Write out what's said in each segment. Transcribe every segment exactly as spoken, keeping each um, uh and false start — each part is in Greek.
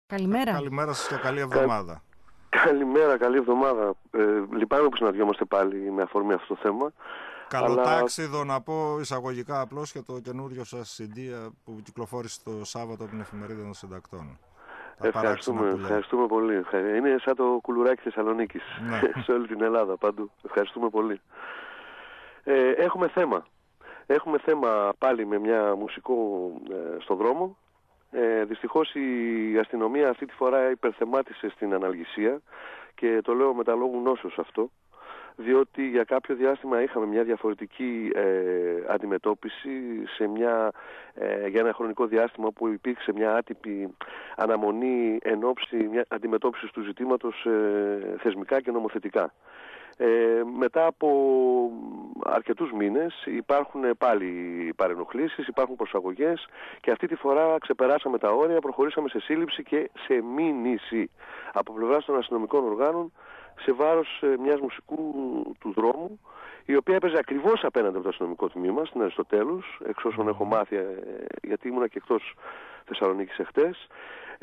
Καλημέρα. Καλημέρα σας και καλή εβδομάδα. Κα... Καλημέρα, καλή εβδομάδα. Ε, λυπάμαι που συναντιόμαστε πάλι με αφορμή αυτό το θέμα. Καλοτάξιδο αλλά... να πω εισαγωγικά απλώς για το καινούριο σας σι ντι που κυκλοφόρησε το Σάββατο από την Εφημερίδα των Συντακτών. Ευχαριστούμε, ευχαριστούμε πολύ. Είναι σαν το κουλουράκι Θεσσαλονίκης, ναι. Σε όλη την Ελλάδα παντού. Ευχαριστούμε πολύ. Ε, έχουμε θέμα. Έχουμε θέμα πάλι με μια μουσικό ε, στο δρόμο. Ε, δυστυχώς η αστυνομία αυτή τη φορά υπερθεμάτισε στην αναλγησία και το λέω με τα λόγου νόσος αυτό, διότι για κάποιο διάστημα είχαμε μια διαφορετική ε, αντιμετώπιση σε μια, ε, για ένα χρονικό διάστημα που υπήρξε μια άτυπη αναμονή εν ώψη μια αντιμετώπισης του ζητήματος ε, θεσμικά και νομοθετικά. Ε, μετά από αρκετούς μήνες υπάρχουν πάλι παρενοχλήσεις, υπάρχουν προσαγωγές και αυτή τη φορά ξεπεράσαμε τα όρια, προχωρήσαμε σε σύλληψη και σε μήνυση από πλευράς των αστυνομικών οργάνων σε βάρος μιας μουσικού του δρόμου, η οποία έπαιζε ακριβώς απέναντι από το αστυνομικό τμήμα στην Αριστοτέλους, εξ όσων έχω μάθει, γιατί ήμουνα και εκτός Θεσσαλονίκης εχθές, ε,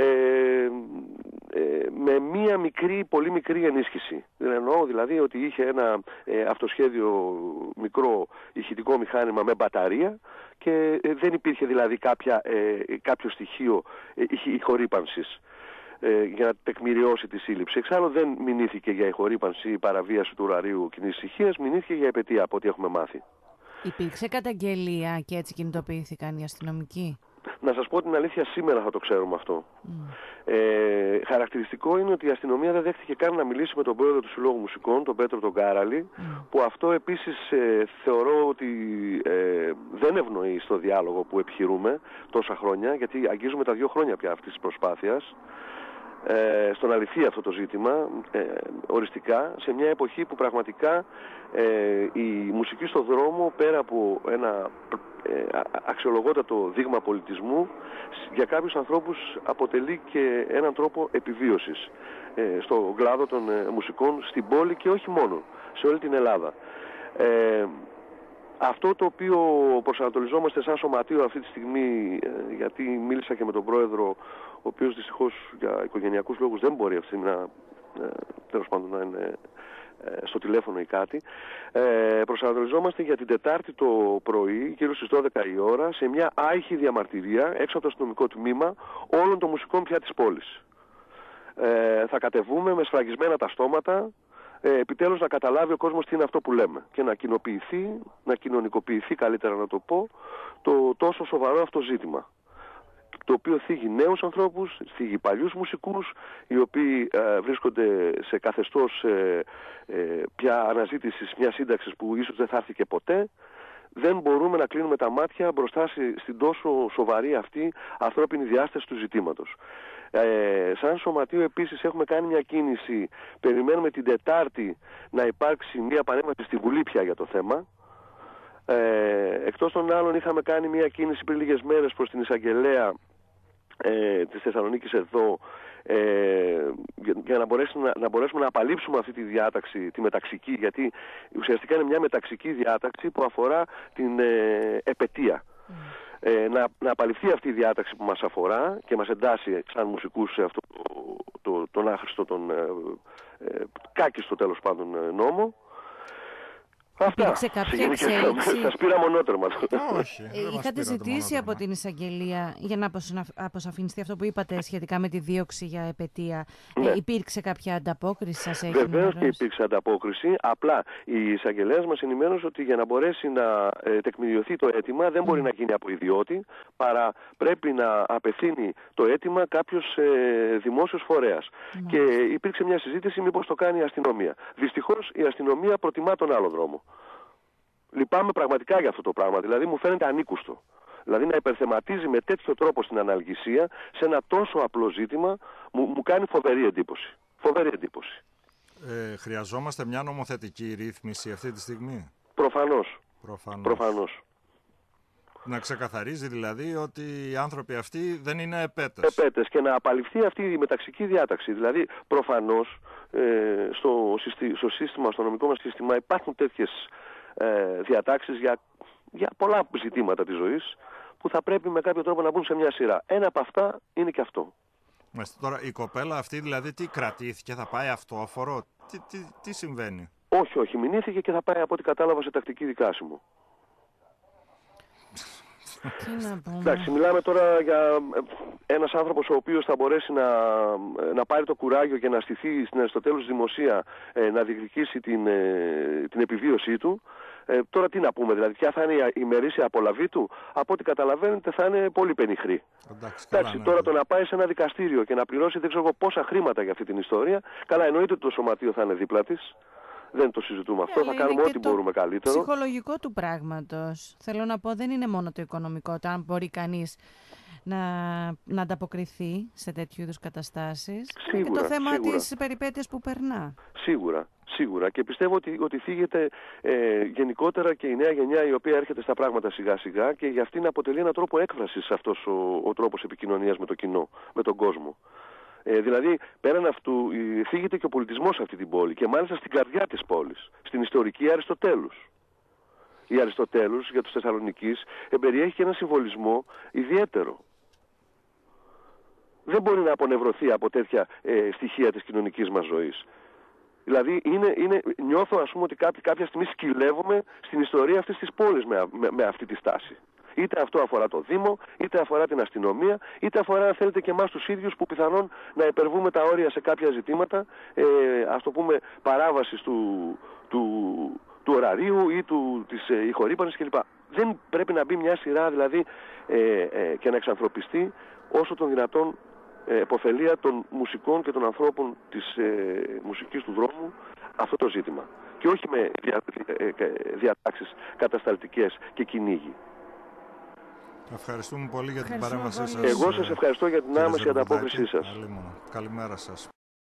ε, με μία μικρή, πολύ μικρή ενίσχυση. Εννοώ δηλαδή ότι είχε ένα ε, αυτοσχέδιο μικρό ηχητικό μηχάνημα με μπαταρία και ε, δεν υπήρχε δηλαδή κάποια, ε, κάποιο στοιχείο ε, ηχορύπανσης ε, για να τεκμηριώσει τη σύλληψη. Εξάλλου δεν μηνύθηκε για ηχορύπανση ή παραβίαση του ωραρίου κοινής ησυχίας, μηνύθηκε για επετεία από ό,τι έχουμε μάθει. Υπήρξε καταγγελία και έτσι κινητοποιήθηκαν οι αστυνομικοί? Να σας πω την αλήθεια, σήμερα θα το ξέρουμε αυτό. Mm. Ε, χαρακτηριστικό είναι ότι η αστυνομία δεν δέχτηκε καν να μιλήσει με τον πρόεδρο του Συλλόγου Μουσικών, τον Πέτρο τον Κάραλη, mm. που αυτό επίσης ε, θεωρώ ότι ε, δεν ευνοεί στο διάλογο που επιχειρούμε τόσα χρόνια, γιατί αγγίζουμε τα δύο χρόνια πια αυτής της προσπάθειας. Ε, στον αληθή αυτό το ζήτημα, ε, οριστικά, σε μια εποχή που πραγματικά ε, η μουσική στο δρόμο, πέρα από ένα ε, αξιολογότατο δείγμα πολιτισμού, για κάποιους ανθρώπους αποτελεί και έναν τρόπο επιβίωσης ε, στον κλάδο των ε, μουσικών στην πόλη και όχι μόνο, σε όλη την Ελλάδα. Ε, Αυτό το οποίο προσανατολιζόμαστε σαν σωματείο αυτή τη στιγμή, γιατί μίλησα και με τον πρόεδρο, ο οποίος δυστυχώς για οικογενειακούς λόγους δεν μπορεί αυτή τη στιγμή να, τέλος πάντων, να είναι στο τηλέφωνο ή κάτι, προσανατολιζόμαστε για την Τετάρτη το πρωί, γύρω στις δώδεκα η ώρα, σε μια άϊχη διαμαρτυρία έξω από το αστυνομικό τμήμα όλων των μουσικών πια της πόλης. Ε, θα κατεβούμε με σφραγισμένα τα στόματα, Ε, επιτέλους να καταλάβει ο κόσμος τι είναι αυτό που λέμε και να κοινοποιηθεί, να κοινωνικοποιηθεί, καλύτερα να το πω, το τόσο σοβαρό αυτό ζήτημα, το οποίο θίγει νέους ανθρώπους, θίγει παλιούς μουσικούς, οι οποίοι ε, βρίσκονται σε καθεστώς ε, ε, πια αναζήτησης μιας σύνταξης που ίσως δεν θα έρθει και ποτέ. Δεν μπορούμε να κλείνουμε τα μάτια μπροστά στην τόσο σοβαρή αυτή ανθρώπινη διάσταση του ζητήματος. Ε, σαν σωματείο επίσης έχουμε κάνει μια κίνηση, περιμένουμε την Τετάρτη να υπάρξει μια παρέμβαση στη Βουλή πια για το θέμα. Ε, εκτός των άλλων είχαμε κάνει μια κίνηση πριν λίγες μέρες προς την εισαγγελέα ε, της Θεσσαλονίκης εδώ, ε, για, για να, μπορέσουμε, να, να μπορέσουμε να απαλείψουμε αυτή τη διάταξη, τη μεταξική, γιατί ουσιαστικά είναι μια μεταξική διάταξη που αφορά την ε, επετεία. Mm. Ε, να, να απαλληφθεί αυτή η διάταξη που μας αφορά και μας εντάσσει σαν μουσικούς σε αυτό το, το, τον άχρηστο, τον ε, ε, κάκιστο τέλος πάντων νόμο. Αυτά. Υπήρξε κάποια εξέλιξη? Σας πήρα μονότερμα. Όχι. Ε, είχατε ζητήσει από την εισαγγελία για να αποσαφινιστεί αυτό που είπατε σχετικά με τη δίωξη για επετεία. Ναι. Ε, υπήρξε κάποια ανταπόκριση, σας έχει ενημερώσει? Βεβαίως και υπήρξε ανταπόκριση. Απλά η εισαγγελέας μας ενημέρωσε ότι για να μπορέσει να ε, τεκμηριωθεί το αίτημα δεν μπορεί mm. να γίνει από ιδιώτη, παρά πρέπει να απευθύνει το αίτημα κάποιος ε, δημόσιος φορέας. Mm. Και υπήρξε μια συζήτηση μήπως το κάνει η αστυνομία. Δυστυχώς η αστυνομία προτιμά τον άλλο δρόμο. Λυπάμαι πραγματικά για αυτό το πράγμα, δηλαδή μου φαίνεται ανήκουστο. Δηλαδή να υπερθεματίζει με τέτοιο τρόπο στην αναλγησία σε ένα τόσο απλό ζήτημα μου, μου κάνει φοβερή εντύπωση. Φοβερή εντύπωση. Ε, χρειαζόμαστε μια νομοθετική ρύθμιση αυτή τη στιγμή? Προφανώς. Προφανώς. Προφανώς. Να ξεκαθαρίζει δηλαδή ότι οι άνθρωποι αυτοί δεν είναι επέτες. Επέτες και να απαλληφθεί αυτή η μεταξική διάταξη. Δηλαδή προφανώς ε, στο, στο σύστημα, στο νομικό μας σύστημα υπάρχουν τέτοιες ε, διατάξεις για, για πολλά ζητήματα της ζωής που θα πρέπει με κάποιο τρόπο να μπουν σε μια σειρά. Ένα από αυτά είναι και αυτό. Τώρα η κοπέλα αυτή δηλαδή τι κρατήθηκε, θα πάει αυτόφορο, τι, τι, τι συμβαίνει? Όχι, όχι, μηνύθηκε και θα πάει από ό,τι κατάλαβα σε τακτική δικάσιμο. Τι να πούμε. Εντάξει, μιλάμε τώρα για ένας άνθρωπος ο οποίος θα μπορέσει να, να πάρει το κουράγιο και να στηθεί στο τέλος δημοσία, να διεκδικήσει την, την επιβίωσή του. Ε, τώρα τι να πούμε, δηλαδή ποια θα είναι η ημερήσια απολαβή του? Από ό,τι καταλαβαίνετε θα είναι πολύ πενιχρή. Εντάξει, Εντάξει, ναι, τώρα ναι. το να πάει σε ένα δικαστήριο και να πληρώσει δεν ξέρω πόσα χρήματα για αυτή την ιστορία, καλά, εννοείται ότι το σωματείο θα είναι δίπλα της. Δεν το συζητούμε αυτό, θα κάνουμε ό,τι μπορούμε καλύτερο. Το ψυχολογικό του πράγματος. Θέλω να πω, δεν είναι μόνο το οικονομικό, το αν μπορεί κανείς να, να ανταποκριθεί σε τέτοιου είδους καταστάσεις. Σίγουρα, και το θέμα σίγουρα. της περιπέτειας που περνά. Σίγουρα, σίγουρα. Και πιστεύω ότι, ότι θίγεται ε, γενικότερα και η νέα γενιά η οποία έρχεται στα πράγματα σιγά σιγά και για αυτήν αποτελεί έναν τρόπο έκφρασης αυτός ο, ο τρόπος επικοινωνίας με το κοινό, με τον κόσμο. Ε, δηλαδή, πέραν αυτού, θίγεται και ο πολιτισμός σε αυτή την πόλη και μάλιστα στην καρδιά της πόλης, στην ιστορική Αριστοτέλους. Η Αριστοτέλους για τους Θεσσαλονικείς εμπεριέχει και ένα συμβολισμό ιδιαίτερο. Δεν μπορεί να απονευρωθεί από τέτοια ε, στοιχεία της κοινωνικής μας ζωής. Δηλαδή, είναι, είναι, νιώθω ας πούμε ότι κάποια, κάποια στιγμή σκυλεύομαι στην ιστορία αυτής της πόλης με, με, με αυτή τη στάση. Είτε αυτό αφορά το Δήμο, είτε αφορά την αστυνομία, είτε αφορά αν θέλετε και εμάς τους ίδιους που πιθανόν να υπερβούμε τα όρια σε κάποια ζητήματα, ε, ας το πούμε παράβασης του, του, του ωραρίου ή του, της ε, ηχορύπανσης κλπ. Δεν πρέπει να μπει μια σειρά δηλαδή ε, ε, και να εξανθρωπιστεί όσο τον δυνατόν ε, επωφελία των μουσικών και των ανθρώπων της ε, μουσικής του δρόμου αυτό το ζήτημα. Και όχι με δια, ε, διατάξεις κατασταλτικές και κυνήγι. Ευχαριστούμε πολύ για την παρέμβασή σας. Εγώ σας ευχαριστώ για την άμεση ανταπόκρισή σας. Καλημέρα σας.